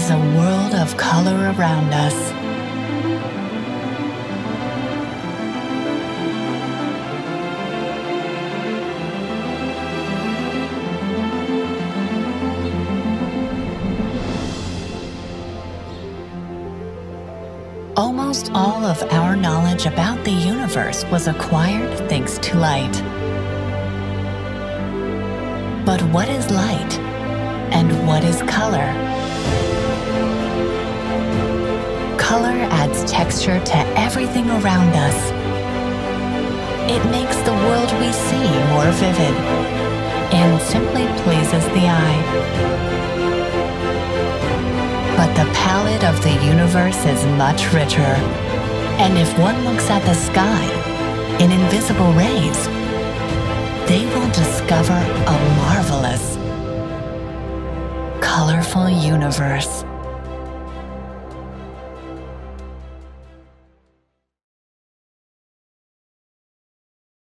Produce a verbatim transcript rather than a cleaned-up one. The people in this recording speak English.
is a world of color around us. Almost all of our knowledge about the universe was acquired thanks to light. But what is light? And what is color? Color adds texture to everything around us. It makes the world we see more vivid and simply pleases the eye. But the palette of the universe is much richer. And if one looks at the sky in invisible rays, they will discover a marvelous, colorful universe.